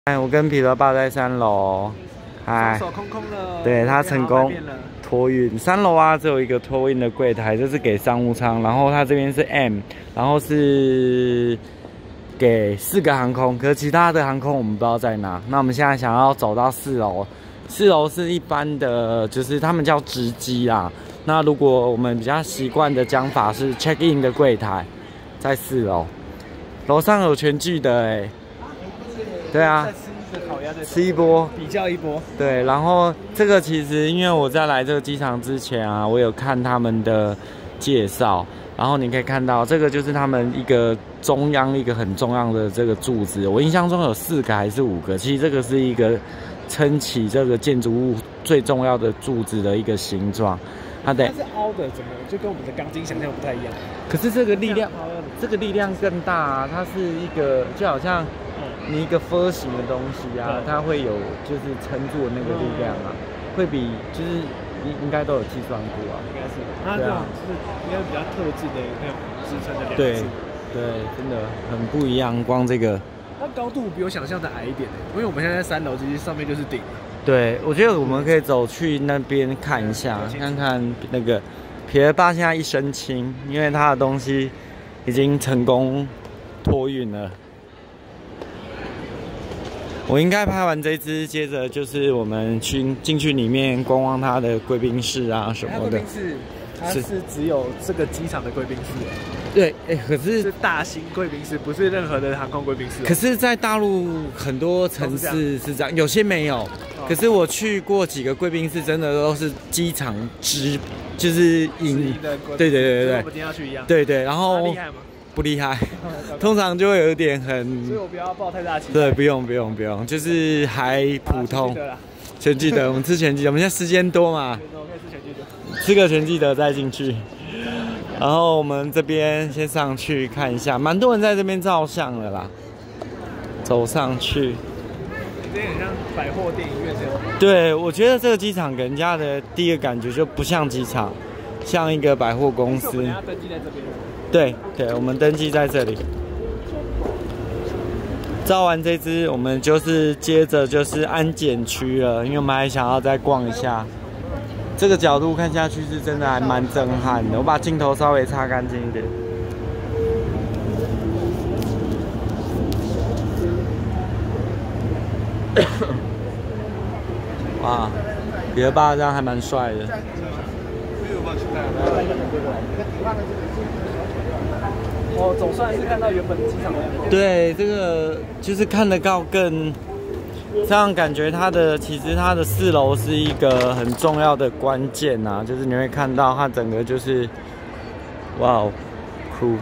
哎，我跟彼得爸在3楼， 双手空空了。 对他成功托运。3楼啊，只有一个托运的柜台，这是给商务舱，然后它这边是 M， 然后是给4个航空，可是其他的航空我们不知道在哪。那我们现在想要走到4楼，4楼是一般的，就是他们叫直机啦。那如果我们比较习惯的讲法是 check in 的柜台，在4楼，楼上有全聚的哎。对啊，吃一波， 比较一波。 对，然后这个其实因为我在来这个机场之前啊，我有看他们的介绍，然后你可以看到这个就是他们一个中央一个很重要的这个柱子，我印象中有4个还是5个，其实这个是一个撑起这个建筑物最重要的柱子的一个形状。它是凹的，怎么就跟我们的钢筋想象不太一样？ 可是这个力量更大啊，它是一个就好像。你一个 F 型的东西啊，它会有就是撑住的那个力量啊，会比就是应该都有计算过啊， 应该是。它这种是应该比较特制的那种支撑的梁柱。 对，真的很不一样。光这个， 它高度比我想象的矮一点因为我们现在在3楼，其实上面就是顶。 对，我觉得我们可以走去那边看一下，看看那个彼得爸现在一身轻，因为他的东西已经成功托运了。我应该拍完这支，接着就是我们进去里面观望它的贵宾室啊什么的。贵宾室， 它是只有这个机场的贵宾室。 对，可是大型贵宾室，不是任何的航空贵宾室。 可是，在大陆很多城市是这样，有些没有。可是我去过几个贵宾室，真的都是机场就是营。对， 跟我们今天要去一样。 对，然后。 厉害吗？ 不厉害，通常就会有一点很， 所以我不要抱太大期待。 对，不用，就是还普通。全聚德，我们吃全聚德，我们现在时间多嘛，吃个全聚德再进去。然后我们这边先上去看一下，蛮多人在这边照相的啦。走上去， 这很像百货电影院这样。 对，我觉得这个机场给人家的第一个感觉就不像机场，像一个百货公司。我们要登记在这边。对，我们登记在这里。照完这支，我们就是接着就是安检区了，因为我们还想要再逛一下。这个角度看下去是真的还蛮震撼的。我把镜头稍微擦干净一点。哇，彼得爸这样还蛮帅的。 我总算是看到原本机场的样子。 对，这个就是看得到更，这样感觉其实它的4楼是一个很重要的关键啊，就是你会看到它整个就是，哇哦，酷，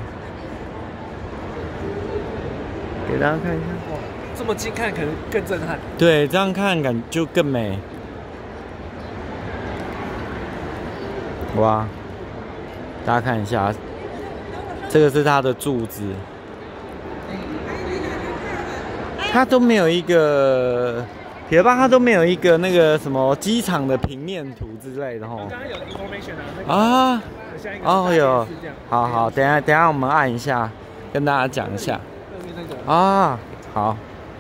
给大家看一下。 哇，这么近看可能更震撼。 对，这样看感觉就更美。哇，大家看一下。这个是它的柱子，它都没有一个，彼得爸它都没有一个那个什么机场的平面图之类的吼。 刚刚有 information 啊。 哦有，好，等一下我们按一下，跟大家讲一下。啊，好，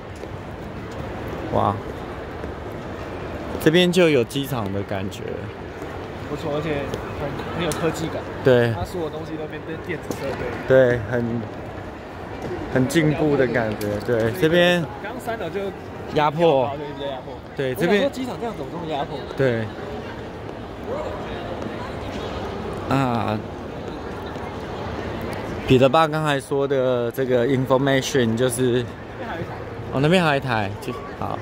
哇，这边就有机场的感觉。 不错，而且很有科技感。 对， 它所有东西都变电子设备。 对，很进步的感觉。对，这边刚3楼就压迫，对，这边机场这样怎么这么压迫？ 对。啊，彼得爸刚才说的这个 information 就是，那边还有一台，就好。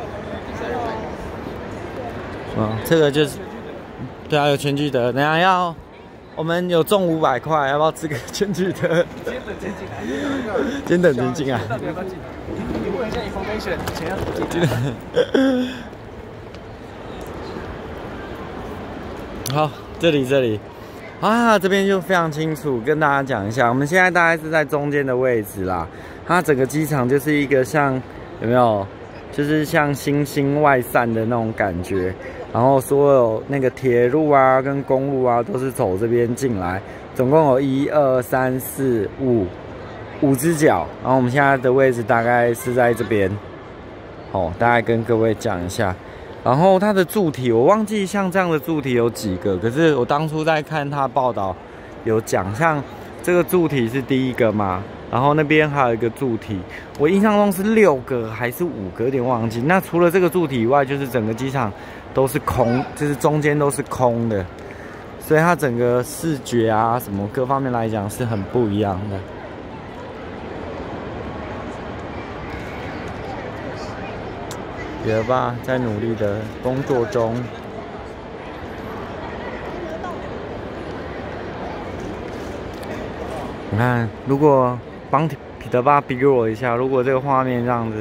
这个就是。对啊，有全聚德，等下我们有中500块，要不要吃个全聚德？先等先进啊！ 你问一下 information， 钱要怎么进？ 好，这里啊，这边就非常清楚，跟大家讲一下，我们现在大概是在中间的位置啦。它整个机场就是一个像有没有，就是像星星外散的那种感觉。然后所有那个铁路啊跟公路啊都是走这边进来，总共有1、2、3、4、5只脚。然后我们现在的位置大概是在这边， 哦，大概跟各位讲一下。然后它的柱体我忘记像这样的柱体有几个，可是我当初在看它报道有讲，像这个柱体是第一个嘛，然后那边还有一个柱体，我印象中是6个还是5个，有点忘记。那除了这个柱体以外，就是整个机场都是空，就是中间都是空的，所以它整个视觉啊什么各方面来讲是很不一样的。别吧，在努力的工作中。你看，如果帮彼得爸逼我一下，如果这个画面这样子，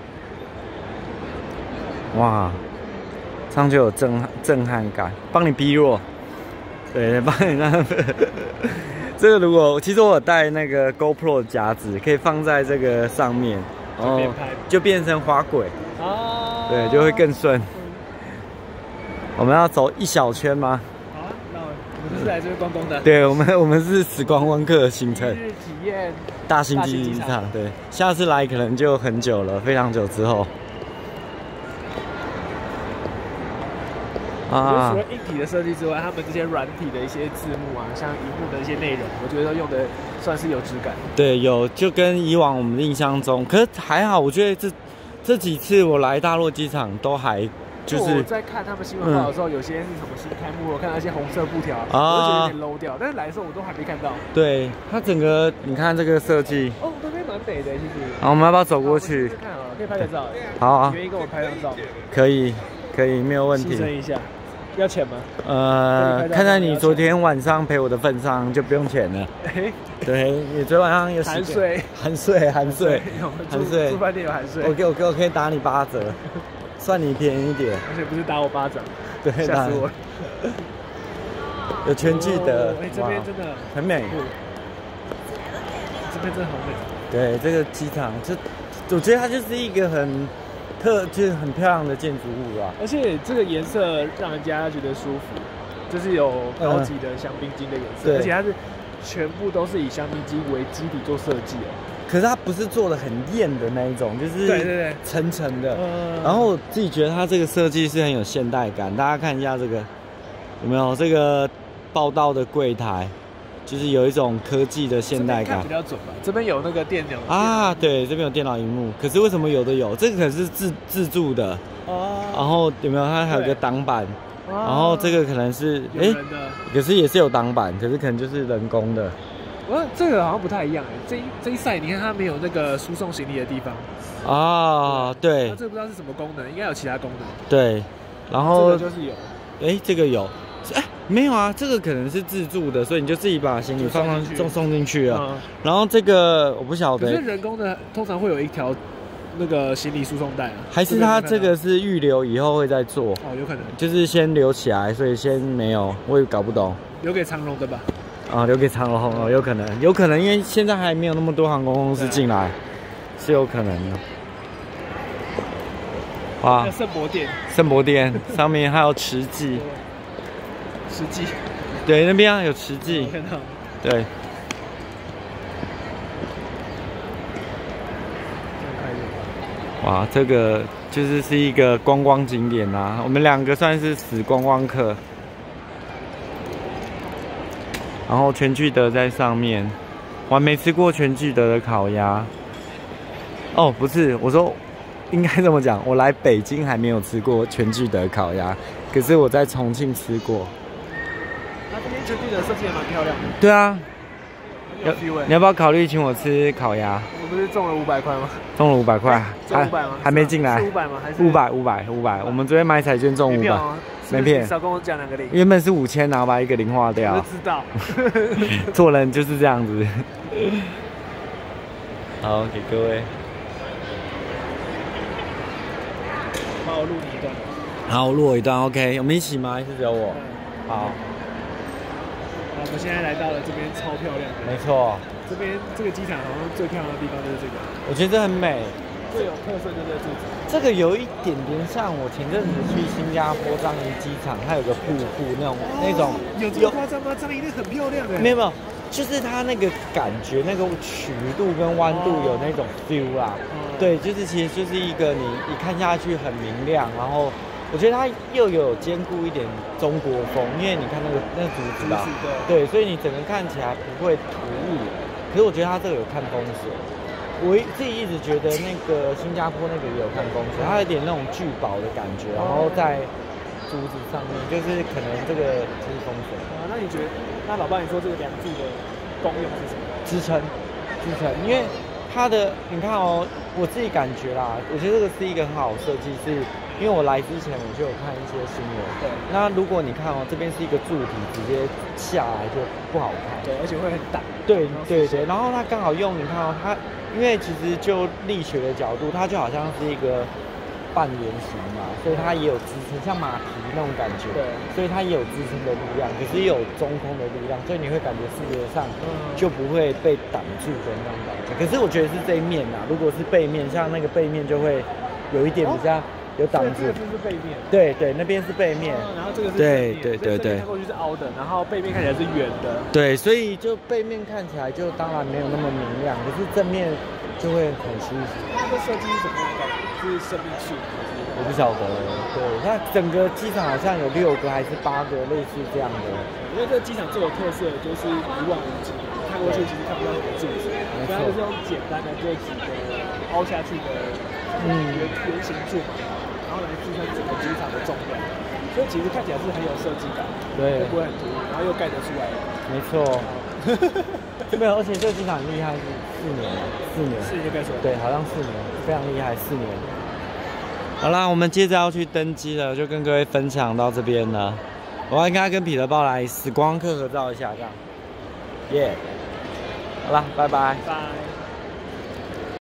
哇，这样就有震撼感。帮你逼弱，对，帮你那样。这个如果其实我有带那个 GoPro 的夹子，可以放在这个上面，然后就变成滑轨。对，就会更顺。我们要走1小圈吗？ 好啊，那我们是来这边观光的。 对，我们是死观光客的行程。 日体验大型机场，对，下次来可能就很久了，非常久之后。 啊，除了硬体的设计之外，他们这些软体的一些字幕啊，像荧幕的一些内容，我觉得用的算是有质感。对， 有，就跟以往我们的印象中，可是还好，我觉得这几次我来大陆机场都还就是我在看他们新闻报道的时候，有些是什么新开幕，我看到一些红色布条，我就觉得有点 low 掉。但是来的时候我都还没看到。 对，它整个你看这个设计， 哦，那边蛮美的其实。 好，我们要不要走过去？ 看好了，可以拍个照。 好啊。 你愿意跟我拍张照？ 可以，没有问题。 牺牲一下，要钱吗？ 看在你昨天晚上陪我的份上，就不用钱了。对，你昨天晚上有含税，住饭店有含税。 我可以打你8折，算你便宜一点。 而且不是打我巴掌， 对， 吓死我了。 有全聚德， 这边真的很美。 这边真的好美。 对，这个机场我觉得它就是一个就是很漂亮的建筑物啊。 而且这个颜色让人家觉得舒服，就是有高级的香槟金的颜色，而且它是全部都是以香槟金为基底做设计哦。 可是它不是做的很艳的那一种，就是对层层的。然后我自己觉得它这个设计是很有现代感。大家看一下这个有没有这个报到的柜台，就是有一种科技的现代感。 比较准吧？这边有那个电脑啊，对，这边有电脑萤幕。可是为什么有的有？这个可能是自助的哦。然后有没有？它还有个挡板。然后这个可能是可是也是有挡板，可是可能就是人工的。 这个好像不太一样哎，这一赛你看它没有那个输送行李的地方啊，对。 它这个不知道是什么功能，应该有其他功能。 对，然后这个就是有， 这个有，没有啊，这个可能是自助的，所以你就自己把行李送进去了。然后这个我不晓得， 可是人工的通常会有一条那个行李输送带啊， 还是它这个是预留以后会再做？ 哦，有可能， 就是先留起来，所以先没有，我也搞不懂。 留给长荣的吧？ 啊，留给长荣哦，有可能，因为现在还没有那么多航空公司进来，是有可能的。哇，圣博店上面还有慈济，对，那边有慈济，对。哇，这个是一个观光景点啊，我们2个算是死观光客。然后全聚德在上面，我还没吃过全聚德的烤鸭。哦，不是，我说应该这么讲，我来北京还没有吃过全聚德烤鸭，可是我在重庆吃过。 那这边全聚德设计也蛮漂亮的。 对啊，你要不要考虑请我吃烤鸭？ 我不是中了500块吗？ 中了500块， 中500吗？ 还没进来。 是500吗？还是 500？我们昨天买彩券中500。没骗， 少跟我讲2个零。 原本是5000，然后把1个0划掉。 我就知道， 做人就是这样子。好，给各位。 帮我录你一段。 好，录我一段 ，OK。我们一起吗？还是只有我？好。 我们现在来到了这边，超漂亮的。 没错。 这边这个机场好像最漂亮的地方就是这个。 我觉得很美。 最有特色就是这个。 这个有一点点像我前阵子去新加坡樟宜机场，它有个瀑布那种。 有这么夸张吗？樟宜那很漂亮的。 没有， 就是它那个感觉，那个曲度跟弯度有那种 feel 啦。对，就是其实就是一个你看下去很明亮，然后我觉得它又有兼顾一点中国风，因为你看那个竹子吧，对，所以你整个看起来不会突兀。可是我觉得它这个有看风水，我自己一直觉得那个新加坡那个也有看风水，它有点那种聚宝的感觉，然后在竹子上面，就是可能这个就是风水。 那你觉得？那老爸，你说这个梁柱的功用是什么？ 支撑，因为它的你看哦，我自己感觉啦，我觉得这个是一个很好的设计，是因为我来之前我就有看一些新闻。对。那如果你看哦，这边是一个柱体，直接下来就不好看。 对，而且会很大。 对。然后它刚好用，你看哦，它因为其实就力学的角度，它就好像是一个半圆形嘛，所以它也有支撑，像马蹄那种感觉。对。所以它也有支撑的力量，可是也有中空的力量，所以你会感觉视觉上就不会被挡住的那种感觉。可是我觉得是这一面呐，如果是背面，像那个背面就会有一点比较有挡住。 这个是背面。 对，那边是背面。 然后这个是正面。 对。 看过去是凹的，然后背面看起来是圆的。 对，所以就背面看起来就当然没有那么明亮，可是正面就会很舒服。 这个设计是什么样的感觉？是生命树？ 我不晓得，对，那整个机场好像有6个还是8个类似这样的。 因为这个机场最有特色就是一望无际，看过去其实看不到什么柱子，所以它就是用简单的这几个凹下去的圆形柱嘛，然后来支撑整个机场的重量，所以其实看起来是很有设计感， 对， 不会很突兀，然后又盖得出来。 没错。没有，而且这个机场很厉害，是4年 ，4年就盖出来。 对，好像4年，非常厉害，4年。好啦，我们接着要去登机了，就跟各位分享到这边了。我要跟彼得堡来时光客合照一下，这样。耶。好啦，拜拜。 拜。